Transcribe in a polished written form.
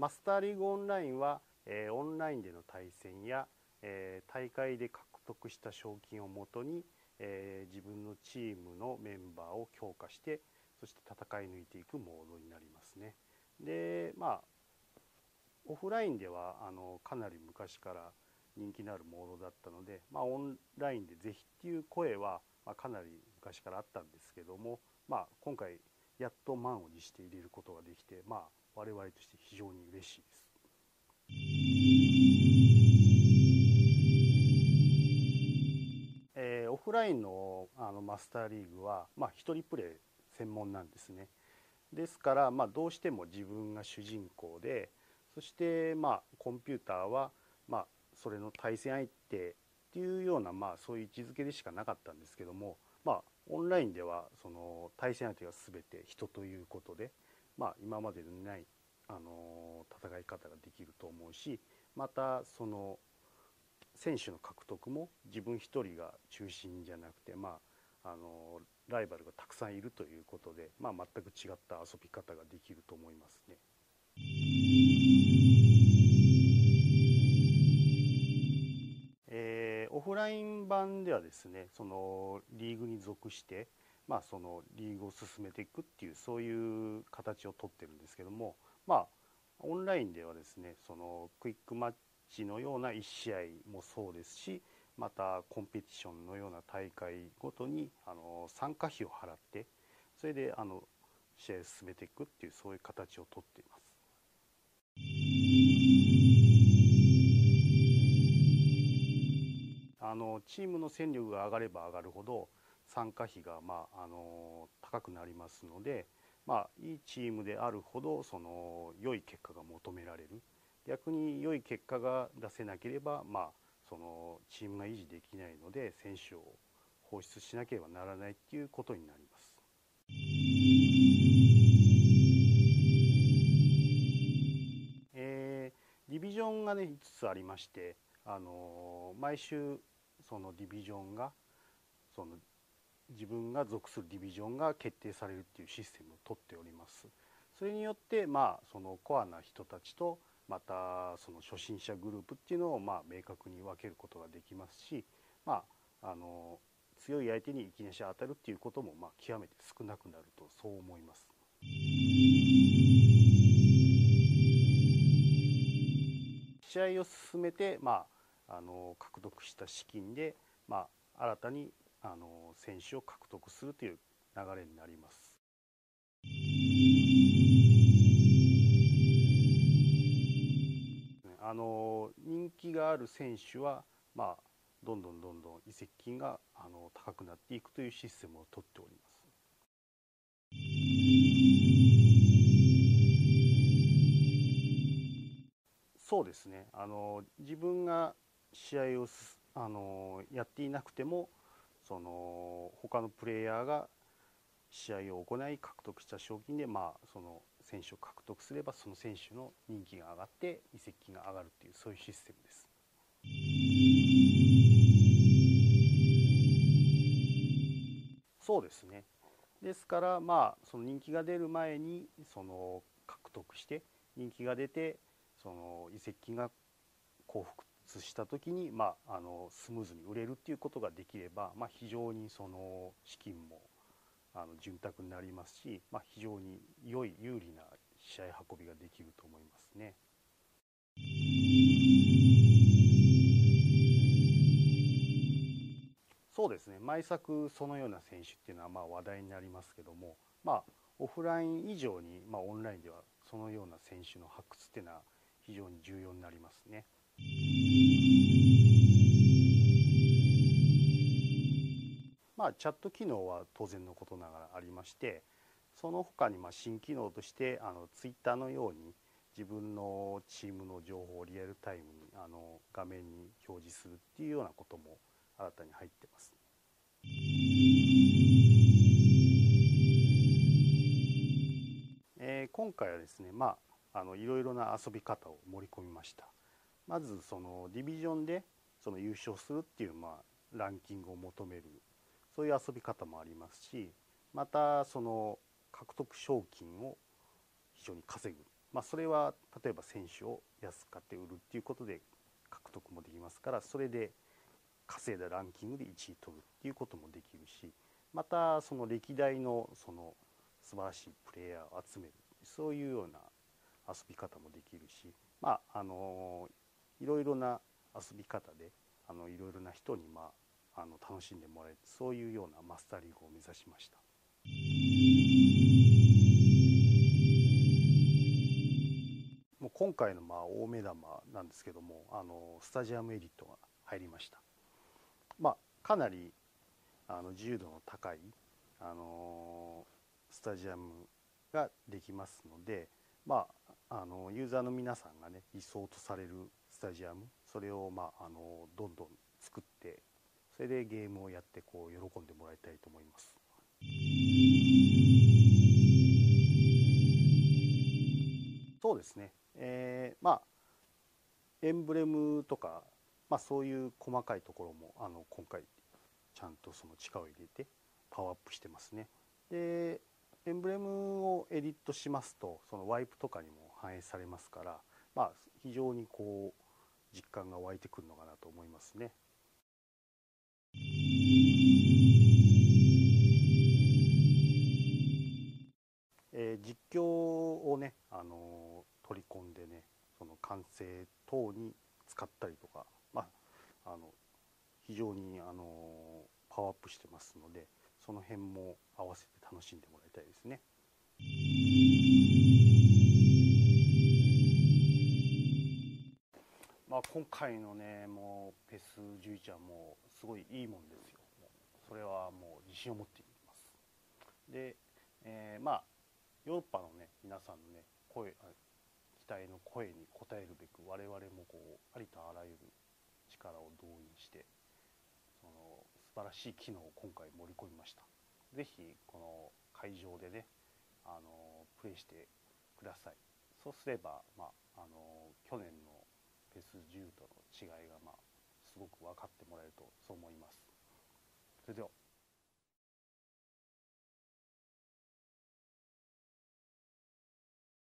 マスターリーグオンラインは、オンラインでの対戦や、大会で獲得した賞金をもとに、自分のチームのメンバーを強化して、そして戦い抜いていくモードになりますね。で、オフラインではかなり昔から人気のあるモードだったので、オンラインでぜひっていう声は、かなり昔からあったんですけども、今回やっと満を持して入れることができて、我々として非常に嬉しいです。オフラインの、マスターリーグは、一人プレー専門なんですね。ですから、どうしても自分が主人公で、そして、コンピューターは、それの対戦相手っていうような、そういう位置づけでしかなかったんですけども、オンラインではその対戦相手が全て人ということで、今までにない、戦い方ができると思うし、またその選手の獲得も自分一人が中心じゃなくて、ライバルがたくさんいるということで、全く違った遊び方ができると思いますね。オフライン版ではですね、そのリーグに属して、そのリーグを進めていくっていうそういう形をとってるんですけども、オンラインではですね、そのクイックマッチのような1試合もそうですし、またコンペティションのような大会ごとに参加費を払って、それで試合を進めていくっていうそういう形をとっています。チームの戦力が上がれば上がるほど参加費が、高くなりますので、いいチームであるほどその良い結果が求められる。逆に良い結果が出せなければ、そのチームが維持できないので選手を放出しなければならないっていうことになります。ディビジョンがね5つありまして、毎週そのディビジョンがその自分が属するディビジョンが決定されるっていうシステムを取っております。それによってそのコアな人たちとまたその初心者グループっていうのを明確に分けることができますし、あの強い相手にいきなし当たるっていうことも極めて少なくなるとそう思います。試合を進めて、獲得した資金で、新たに選手を獲得するという流れになります。人気がある選手は、どんどん移籍金が高くなっていくというシステムを取っております。そうですね。自分が試合をやっていなくても、その他のプレイヤーが試合を行い獲得した賞金で、その選手を獲得すればその選手の人気が上がって移籍金が上がるっていうそういうシステムです。そうですね。ですから、その人気が出る前にその獲得して人気が出てその移籍金が降伏した時に、スムーズに売れるっていうことができれば、非常にその資金も潤沢になりますし、非常に良い有利な試合運びができると思いますね。そうですね。毎作そのような選手っていうのは話題になりますけども、オフライン以上に、オンラインではそのような選手の発掘っていうのは非常に重要になりますね。チャット機能は当然のことながらありまして、その他に新機能としてツイッターのように自分のチームの情報をリアルタイムに画面に表示するっていうようなことも新たに入ってます。今回はですね、いろいろな遊び方を盛り込みました。まずそのディビジョンでその優勝するっていうランキングを求めるそういう遊び方もありますし、またその獲得賞金を非常に稼ぐ、 それは例えば選手を安く買って売るっていうことで獲得もできますから、それで稼いだランキングで1位取るっていうこともできるし、またその歴代のその素晴らしいプレイヤーを集める、そういうような遊び方もできるし、いろいろな遊び方でいろいろな人に楽しんでもらえる、そういうようなマスターリーグを目指しました。もう今回の大目玉なんですけども、スタジアムエディットが入りました。かなり自由度の高い、スタジアムができますので、ユーザーの皆さんがね理想とされるスタジアム、それをどんどん作って、それでゲームをやってこう喜んでもらいたいと思います。そうですね、エンブレムとか、そういう細かいところも今回ちゃんとその力を入れてパワーアップしてますね。でエンブレムをエディットしますと、そのワイプとかにも反映されますから、非常にこう実感が湧いてくるのかなと思いますね。実況をね、取り込んでね、その完成等に使ったりとか、非常にパワーアップしてますので、その辺も合わせて楽しんでもらいたいですね。今回のね、もうペス11はもうすごいいいもんですよ。それはもう自信を持っています。で、ヨーロッパのね皆さんのね期待の声に応えるべく、我々もこうありとあらゆる力を動員して、その素晴らしい機能を今回盛り込みました。ぜひこの会場でねプレイしてください。そうすれば、去年のペス10との違いがすごく分かってもらえるとそう思います。それでは。